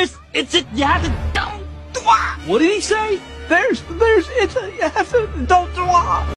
it's a, you have to, don't, What did he say? You have to, don't.